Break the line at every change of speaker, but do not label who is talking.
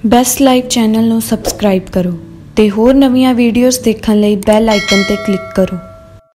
Best live channel ਨੂੰ subscribe ਕਰੋ ਤੇ ਹੋਰ ਨਵੀਆਂ ਵੀਡੀਓਜ਼ ਦੇਖਣ ਲਈ ਬੈਲ ਆਈਕਨ ਤੇ ਕਲਿੱਕ ਕਰੋ।